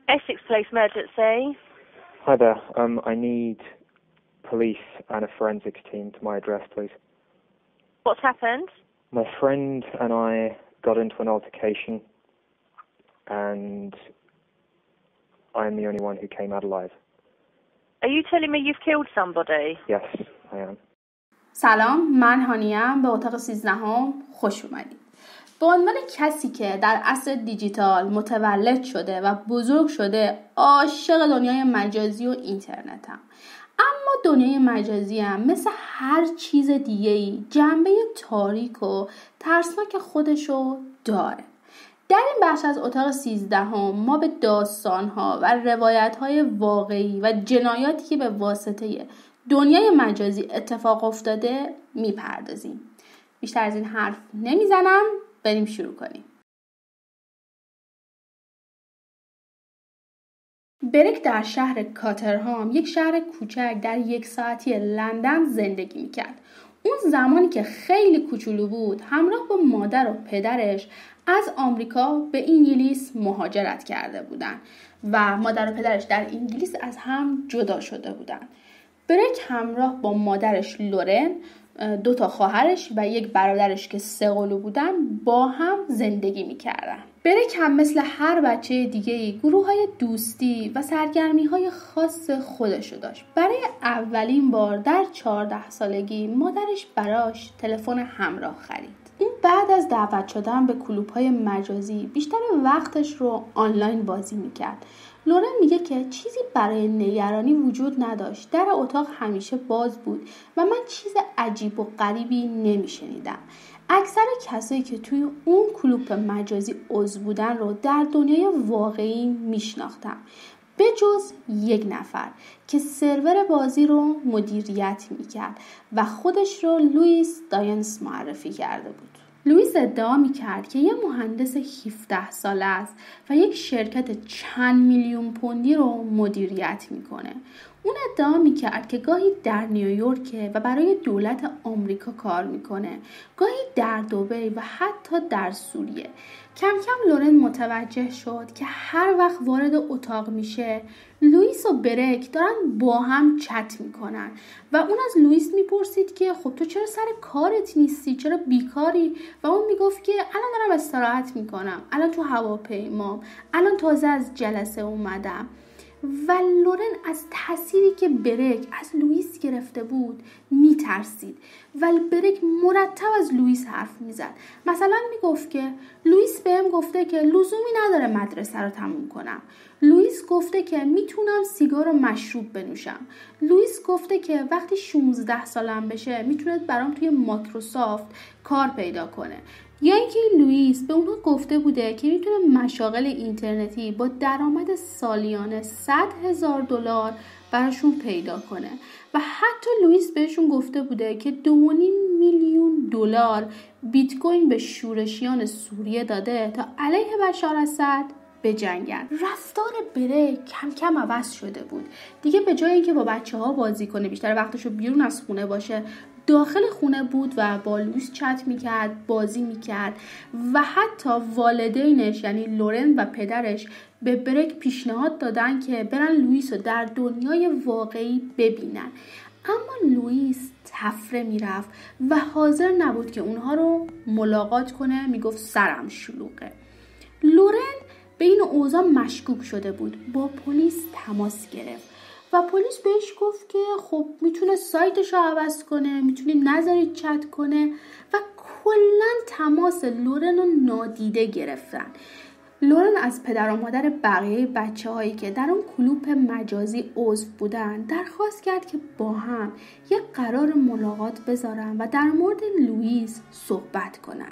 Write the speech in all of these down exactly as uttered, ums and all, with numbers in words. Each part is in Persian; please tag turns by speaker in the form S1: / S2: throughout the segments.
S1: Essex Police Emergency.
S2: Hi there. Um, I need police and a forensics team to my address, please.
S1: What's happened?
S2: My friend and I got into an altercation, and I'm the only one who came out alive.
S1: Are you telling me you've killed somebody?
S2: Yes, I am.
S3: سلام، من هانیم. به اتاق سیزدهم خوش اومدید. به عنوان کسی که در عصر دیجیتال متولد شده و بزرگ شده، عاشق دنیای مجازی و اینترنتم. اما دنیای مجازی هم مثل هر چیز دیگه‌ای جنبه تاریک و ترسناک خودشو داره. در این بخش از اتاق سیزدهم ما به داستان‌ها و روایت‌های واقعی و جنایاتی که به واسطه دنیای مجازی اتفاق افتاده میپردازیم. بیشتر از این حرف نمیزنم، بریم شروع کنیم. بریک در شهر کاترهام، یک شهر کوچک در یک ساعتی لندن زندگی میکرد. اون زمانی که خیلی کوچولو بود، همراه با مادر و پدرش از آمریکا به انگلیس مهاجرت کرده بودن و مادر و پدرش در انگلیس از هم جدا شده بودن. بریک همراه با مادرش لورن، دو تا خواهرش و یک برادرش که سه قلو بودن با هم زندگی میکردن. بریک هم مثل هر بچه دیگه‌ای گروه‌های دوستی و سرگرمی‌های خاص خودشو داشت. برای اولین بار در چهارده سالگی مادرش براش تلفن همراه خرید. اون بعد از دعوت شدن به کلوب‌های مجازی بیشتر وقتش رو آنلاین بازی میکرد. لورن میگه که چیزی برای نگرانی وجود نداشت. در اتاق همیشه باز بود و من چیز عجیب و غریبی نمیشنیدم. اکثر کسایی که توی اون کلوب مجازی عضو بودن رو در دنیای واقعی میشناختم، به جز یک نفر که سرور بازی رو مدیریت میکرد و خودش رو لوئیس داینس معرفی کرده بود. لوئیس ادعا میکرد که یه مهندس هفده ساله است و یک شرکت چند میلیون پوندی رو مدیریت میکنه. اون ادعا میکرد که گاهی در نیویورک و برای دولت آمریکا کار میکنه، گاهی در دبی و حتی در سوریه. کم کم لورن متوجه شد که هر وقت وارد اتاق میشه، لوئیس و بریک دارن با هم چت میکنن و اون از لوئیس میپرسید که خب تو چرا سر کارت نیستی؟ چرا بیکاری؟ و اون میگفت که الان دارم استراحت میکنم، الان تو هواپیمام، الان تازه از جلسه اومدم. و لورن از تأثیری که بریک از لوئیس گرفته بود میترسید و بریک مرتب از لوئیس حرف میزد. مثلا میگفت که لوئیس بهم گفته که لزومی نداره مدرسه رو تموم کنم. لوئیس گفته که میتونم سیگار و مشروب بنوشم. لوئیس گفته که وقتی شانزده سالم بشه میتونه برام توی مایکروسافت کار پیدا کنه. یا اینکه لوئیس به اونها گفته بوده که میتونه مشاغل اینترنتی با درآمد سالیانه صد هزار دلار براشون پیدا کنه و حتی لوئیس بهشون گفته بوده که دو و نیم میلیون دلار بیت کوین به شورشیان سوریه داده تا علیه بشار اسد بجنگن. رفتار بریک کم کم عوض شده بود. دیگه به جای اینکه با بچه‌ها بازی کنه، بیشتر وقتشو بیرون از خونه باشه، داخل خونه بود و با لوئیس چت میکرد، بازی میکرد و حتی والدینش یعنی لورن و پدرش به بریک پیشنهاد دادن که برن لوئیس رو در دنیای واقعی ببینن. اما لوئیس تفره میرفت و حاضر نبود که اونها رو ملاقات کنه. میگفت سرم شلوغه. لورن به این اوضاع مشکوک شده بود، با پلیس تماس گرفت و پلیس بهش گفت که خب میتونه سایتش رو عوض کنه، میتونی نذارید چت کنه و کلن تماس لورن رو نادیده گرفتن. لورن از پدر و مادر بقیه بچه هایی که در اون کلوب مجازی عضو بودن درخواست کرد که با هم یک قرار ملاقات بذارن و در مورد لوئیس صحبت کنن.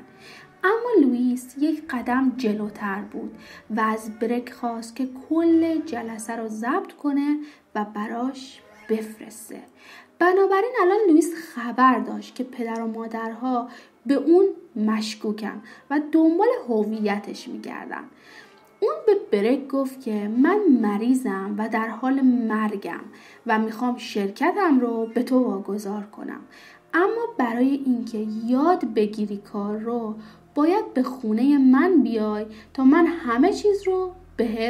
S3: اما لوئیس یک قدم جلوتر بود و از بریک خواست که کل جلسه رو ضبط کنه و براش بفرسته. بنابراین الان لوئیس خبر داشت که پدر و مادرها به اون مشکوکن و دنبال هویتش میگردن. اون به بریک گفت که من مریضم و در حال مرگم و میخوام شرکتم رو به تو واگذار کنم، اما برای اینکه یاد بگیری کار رو باید به خونه من بیای تا من همه چیز رو بهت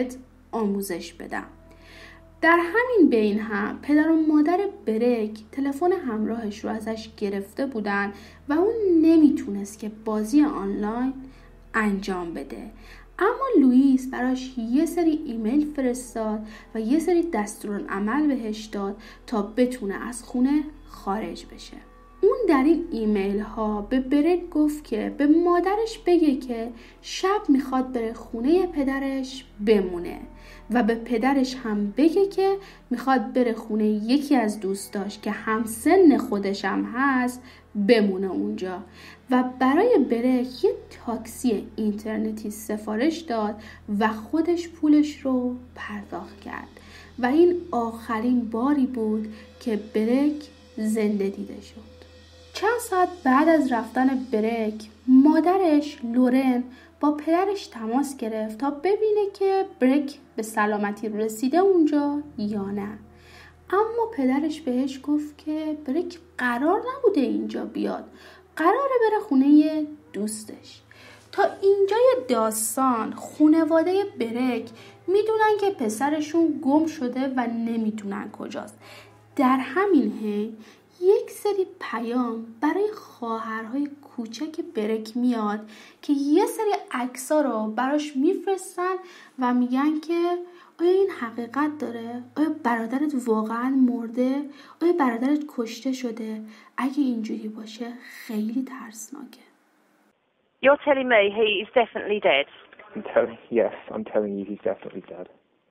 S3: آموزش بدم. در همین بین هم پدر و مادر بریک تلفن همراهش رو ازش گرفته بودن و اون نمیتونست که بازی آنلاین انجام بده. اما لوئیس براش یه سری ایمیل فرستاد و یه سری دستورالعمل بهش داد تا بتونه از خونه خارج بشه. اون در این ایمیل ها به بریک گفت که به مادرش بگه که شب میخواد بره خونه پدرش بمونه و به پدرش هم بگه که میخواد بره خونه یکی از دوستاش که همسن خودش هم هست بمونه اونجا و برای بریک یه تاکسی اینترنتی سفارش داد و خودش پولش رو پرداخت کرد و این آخرین باری بود که بریک زنده دیده شد. چند ساعت بعد از رفتن بریک مادرش لورن با پدرش تماس گرفت تا ببینه که بریک به سلامتی رسیده اونجا یا نه. اما پدرش بهش گفت که بریک قرار نبوده اینجا بیاد، قراره بره خونه دوستش. تا اینجای داستان خانواده بریک میدونن که پسرشون گم شده و نمیدونن کجاست. در همین حین یک سری پیام برای خواهرهای کوچک بریک میاد که یه سری عکس‌ها رو براش میفرستن و میگن که آیا این حقیقت داره؟ آیا برادرت واقعا مرده؟ آیا برادرت کشته شده؟ اگه اینجوری باشه خیلی ترسناکه.
S1: You're telling me he is definitely dead?
S2: I'm telling, yes, I'm telling you he's definitely dead.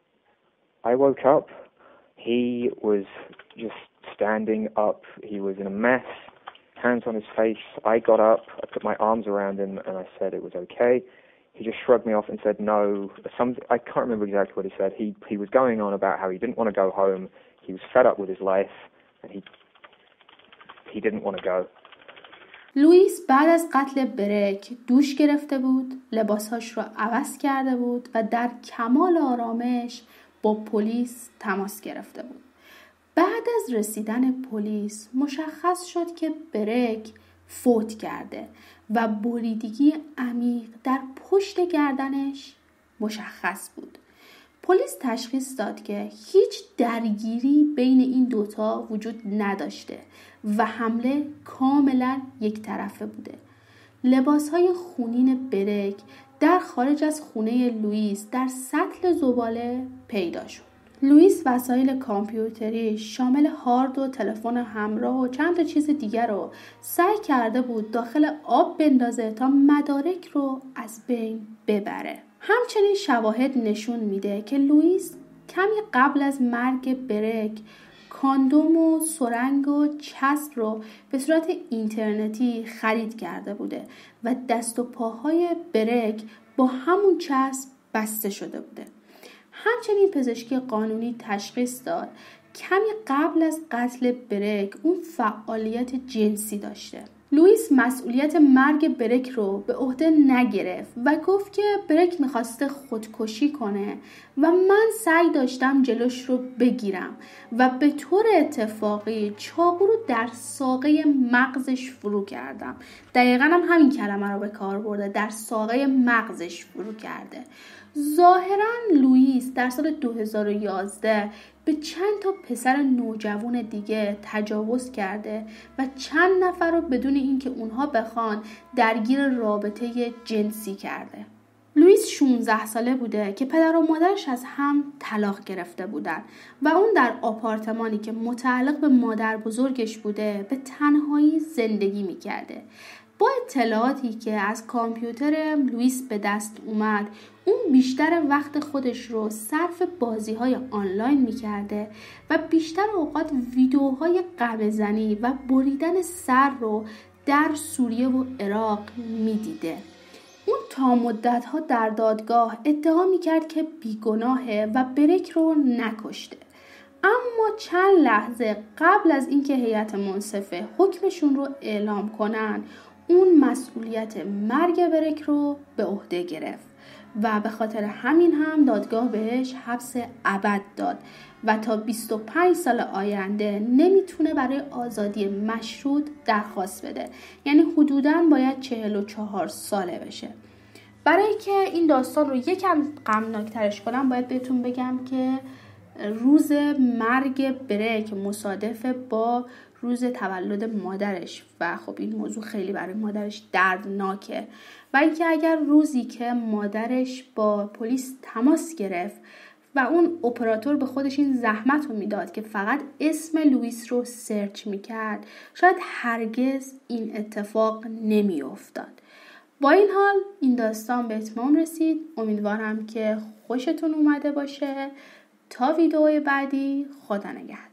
S2: I woke up, he was just standing up, he was in a mess, hands on his face. I got up, I put my arms around him and I said it was okay. He just shrugged me off and said no. Some, I can't remember exactly what he said. He he was going on about how he didn't want to go home, he was fed up with his life and he he didn't want to go.
S3: لوئیس بعد از قتل بریک دوش گرفته بود، لباسهاش رو عوض کرده بود و در کمال آرامش با پلیس تماس گرفته بود. بعد از رسیدن پلیس مشخص شد که بریک فوت کرده و بریدگی عمیق در پشت گردنش مشخص بود. پلیس تشخیص داد که هیچ درگیری بین این دوتا وجود نداشته و حمله کاملا یک طرفه بوده. لباسهای خونین بریک در خارج از خونه لوئیس در سطل زباله پیدا شد. لوئیس وسایل کامپیوتری شامل هارد و تلفن همراه و چند تا چیز دیگر رو سعی کرده بود داخل آب بندازه تا مدارک رو از بین ببره. همچنین شواهد نشون میده که لوئیس کمی قبل از مرگ بریک کاندوم و سرنگ و چسب رو به صورت اینترنتی خرید کرده بوده و دست و پاهای بریک با همون چسب بسته شده بوده. همچنین پزشکی قانونی تشخیص داد کمی قبل از قتل بریک اون فعالیت جنسی داشته. لوئیس مسئولیت مرگ بریک رو به عهده نگرفت و گفت که بریک میخواسته خودکشی کنه و من سعی داشتم جلوش رو بگیرم و به طور اتفاقی چاقو رو در ساقه مغزش فرو کردم. دقیقاً هم همین کلمه رو به کار برده، در ساقه مغزش فرو کرده. ظاهراً لوئیس در سال دو هزار و یازده به چند تا پسر نوجوان دیگه تجاوز کرده و چند نفر رو بدون اینکه اونها بخوان درگیر رابطه جنسی کرده. لوئیس شانزده ساله بوده که پدر و مادرش از هم طلاق گرفته بودن و اون در آپارتمانی که متعلق به مادر بزرگش بوده به تنهایی زندگی میکرده. با اطلاعاتی که از کامپیوتر لوئیس به دست اومد، اون بیشتر وقت خودش رو صرف بازی‌های آنلاین می‌کرده و بیشتر اوقات ویدیوهای غم‌زنی و بریدن سر رو در سوریه و عراق می‌دیده. اون تا مدت‌ها در دادگاه ادعا می‌کرد که بیگناهه و بریک رو نکشته. اما چند لحظه قبل از اینکه هیئت منصفه حکمشون رو اعلام کنن، اون مسئولیت مرگ بریک رو به عهده گرفت و به خاطر همین هم دادگاه بهش حبس ابد داد و تا بیست و پنج سال آینده نمیتونه برای آزادی مشروط درخواست بده. یعنی حدوداً باید چهل و چهار ساله بشه. برای که این داستان رو یکم غمناک‌ترش کنم باید بهتون بگم که روز مرگ بریک مصادف با روز تولد مادرش و خب این موضوع خیلی برای مادرش دردناکه و اینکه اگر روزی که مادرش با پلیس تماس گرفت و اون اپراتور به خودش این زحمت رو میداد که فقط اسم لوئیس رو سرچ میکرد شاید هرگز این اتفاق نمی افتاد. با این حال این داستان به اتمام رسید. امیدوارم که خوشتون اومده باشه. تا ویدئوی بعدی، خدا نگهدار.